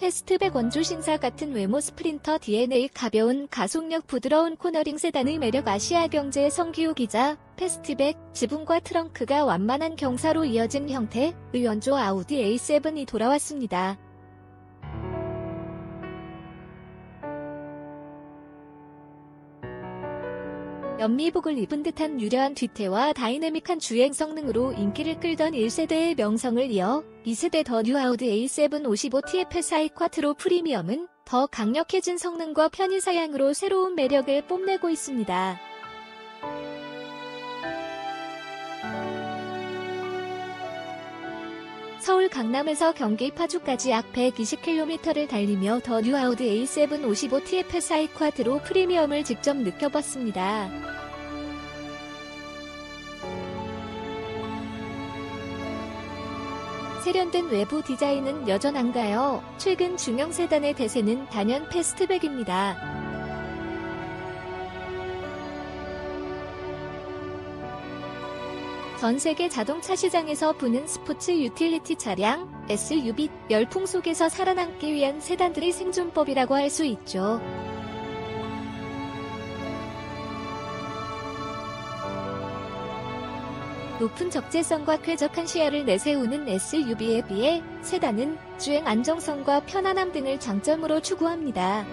패스트백 원조 신사 같은 외모 스프린터 DNA 가벼운 가속력 부드러운 코너링 세단의 매력 아시아경제 성기호 기자 패스트백 지붕과 트렁크가 완만한 경사로 이어진 형태의 원조 아우디 A7이 돌아왔습니다. 연미복을 입은 듯한 유려한 뒤태와 다이내믹한 주행 성능으로 인기를 끌던 1세대의 명성을 이어 2세대 더 뉴 아우디 A7 55TFSI 쿼트로 프리미엄은 더 강력해진 성능과 편의 사양으로 새로운 매력을 뽐내고 있습니다. 서울 강남에서 경기 파주까지 약 120km를 달리며 더 뉴 아우디 A7 55TFSI 쿼트로 프리미엄을 직접 느껴봤습니다. 세련된 외부 디자인은 여전한가요? 최근 중형 세단의 대세는 단연 패스트백입니다. 전 세계 자동차 시장에서 부는 스포츠 유틸리티 차량, SUV, 열풍 속에서 살아남기 위한 세단들의 생존법이라고 할 수 있죠. 높은 적재성과 쾌적한 시야를 내세우는 SUV에 비해 세단은 주행 안정성과 편안함 등을 장점으로 추구합니다.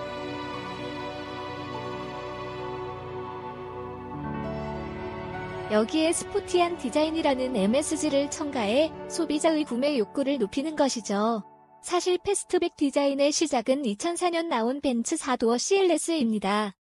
여기에 스포티한 디자인이라는 MSG를 첨가해 소비자의 구매 욕구를 높이는 것이죠. 사실 패스트백 디자인의 시작은 2004년 나온 벤츠 4도어 CLS입니다.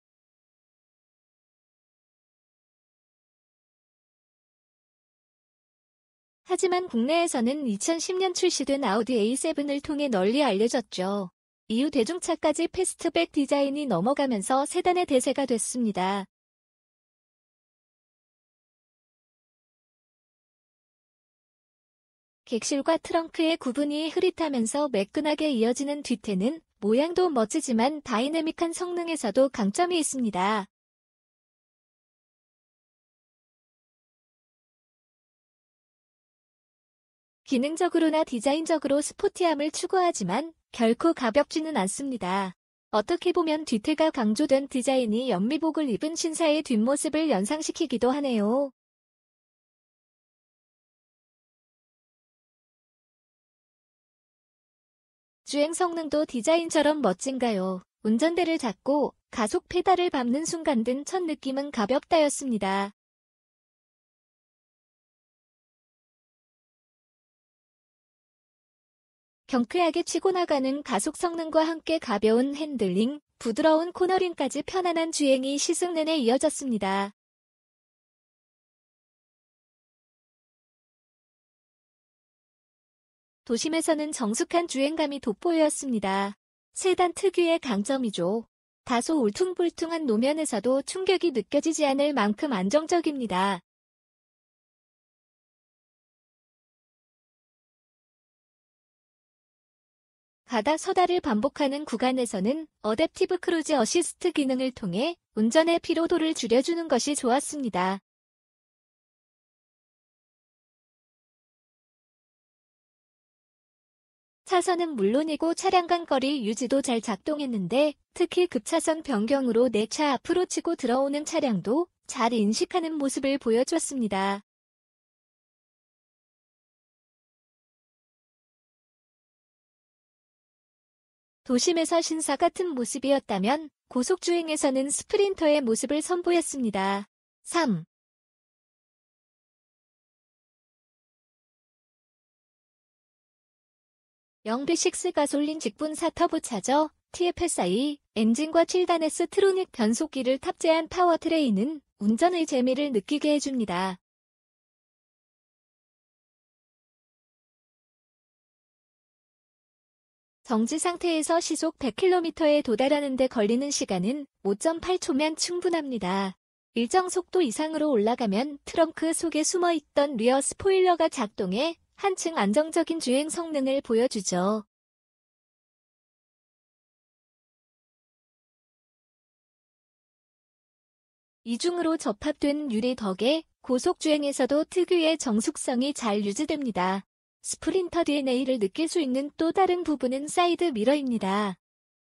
하지만 국내에서는 2010년 출시된 아우디 A7을 통해 널리 알려졌죠. 이후 대중차까지 패스트백 디자인이 넘어가면서 세단의 대세가 됐습니다. 객실과 트렁크의 구분이 흐릿하면서 매끈하게 이어지는 뒤태는 모양도 멋지지만 다이내믹한 성능에서도 강점이 있습니다. 기능적으로나 디자인적으로 스포티함을 추구하지만 결코 가볍지는 않습니다. 어떻게 보면 뒤태가 강조된 디자인이 연미복을 입은 신사의 뒷모습을 연상시키기도 하네요. 주행 성능도 디자인처럼 멋진가요? 운전대를 잡고 가속 페달을 밟는 순간 든 첫 느낌은 가볍다였습니다. 경쾌하게 치고 나가는 가속 성능과 함께 가벼운 핸들링, 부드러운 코너링까지 편안한 주행이 시승 내내 이어졌습니다. 도심에서는 정숙한 주행감이 돋보였습니다. 세단 특유의 강점이죠. 다소 울퉁불퉁한 노면에서도 충격이 느껴지지 않을 만큼 안정적입니다. 가다 서다를 반복하는 구간에서는 어댑티브 크루즈 어시스트 기능을 통해 운전의 피로도를 줄여주는 것이 좋았습니다. 차선은 물론이고 차량 간 거리 유지도 잘 작동했는데 특히 급차선 변경으로 내 차 앞으로 치고 들어오는 차량도 잘 인식하는 모습을 보여줬습니다. 도심에서 신사 같은 모습이었다면 고속주행에서는 스프린터의 모습을 선보였습니다. 3. V6 가솔린 직분사 터보차저 TFSI 엔진과 7단 S 트로닉 변속기를 탑재한 파워트레인은 운전의 재미를 느끼게 해줍니다. 정지 상태에서 시속 100km에 도달하는 데 걸리는 시간은 5.8초면 충분합니다. 일정 속도 이상으로 올라가면 트렁크 속에 숨어있던 리어 스포일러가 작동해 한층 안정적인 주행 성능을 보여주죠. 이중으로 접합된 유리 덕에 고속주행에서도 특유의 정숙성이 잘 유지됩니다. 스프린터 DNA를 느낄 수 있는 또 다른 부분은 사이드 미러입니다.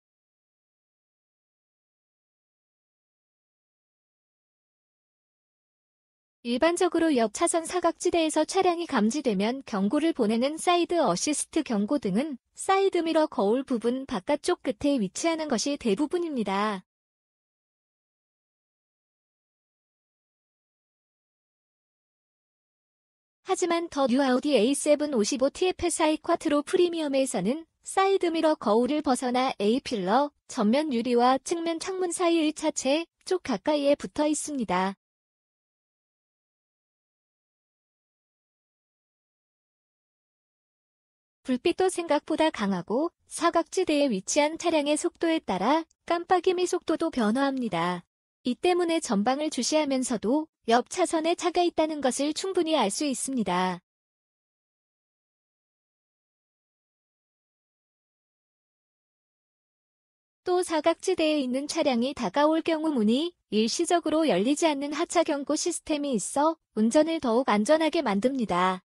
일반적으로 옆 차선 사각지대에서 차량이 감지되면 경고를 보내는 사이드 어시스트 경고 등은 사이드미러 거울 부분 바깥쪽 끝에 위치하는 것이 대부분입니다. 하지만 더 뉴 아우디 A7 55 TFSI 쿼트로 프리미엄에서는 사이드미러 거울을 벗어나 A필러, 전면 유리와 측면 창문 사이 1차체 쪽 가까이에 붙어 있습니다. 불빛도 생각보다 강하고 사각지대에 위치한 차량의 속도에 따라 깜빡임의 속도도 변화합니다. 이 때문에 전방을 주시하면서도 옆 차선에 차가 있다는 것을 충분히 알 수 있습니다. 또 사각지대에 있는 차량이 다가올 경우 문이 일시적으로 열리지 않는 하차 경고 시스템이 있어 운전을 더욱 안전하게 만듭니다.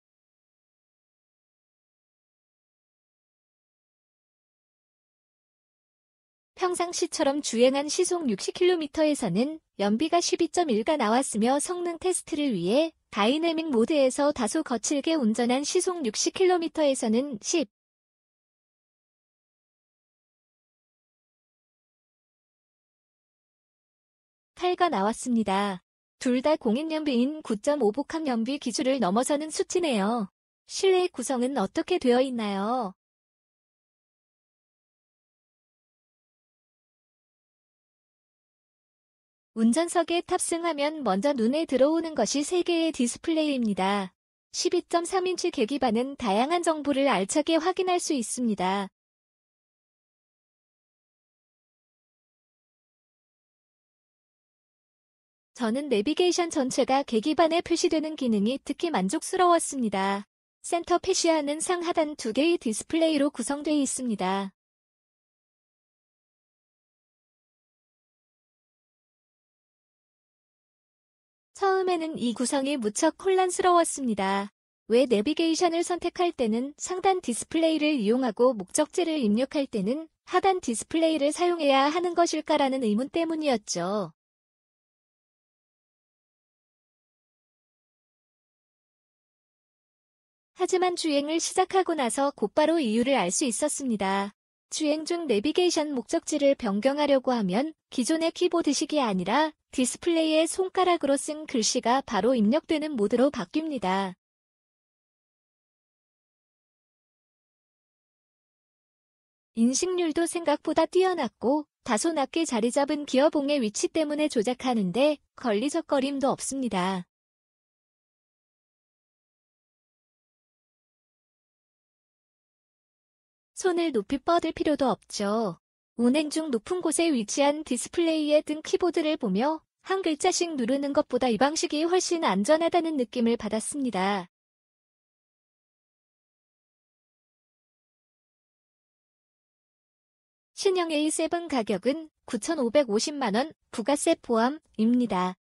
평상시처럼 주행한 시속 60km에서는 연비가 12.1가 나왔으며 성능 테스트를 위해 다이내믹 모드에서 다소 거칠게 운전한 시속 60km에서는 18가 나왔습니다. 둘 다 공인연비인 9.5 복합 연비 기준을 넘어서는 수치네요. 실내 구성은 어떻게 되어 있나요? 운전석에 탑승하면 먼저 눈에 들어오는 것이 3개의 디스플레이입니다. 12.3인치 계기판은 다양한 정보를 알차게 확인할 수 있습니다. 저는 내비게이션 전체가 계기판에 표시되는 기능이 특히 만족스러웠습니다. 센터 패시아는 상하단 2개의 디스플레이로 구성되어 있습니다. 처음에는 이 구성이 무척 혼란스러웠습니다. 왜 내비게이션을 선택할 때는 상단 디스플레이를 이용하고 목적지를 입력할 때는 하단 디스플레이를 사용해야 하는 것일까라는 의문 때문이었죠. 하지만 주행을 시작하고 나서 곧바로 이유를 알 수 있었습니다. 주행 중 내비게이션 목적지를 변경하려고 하면 기존의 키보드식이 아니라 디스플레이에 손가락으로 쓴 글씨가 바로 입력되는 모드로 바뀝니다. 인식률도 생각보다 뛰어났고 다소 낮게 자리 잡은 기어봉의 위치 때문에 조작하는데 걸리적거림도 없습니다. 손을 높이 뻗을 필요도 없죠. 운행 중 높은 곳에 위치한 디스플레이에 든 키보드를 보며 한 글자씩 누르는 것보다 이 방식이 훨씬 안전하다는 느낌을 받았습니다. 신형 A7 가격은 9,550만 원, 부가세 포함입니다.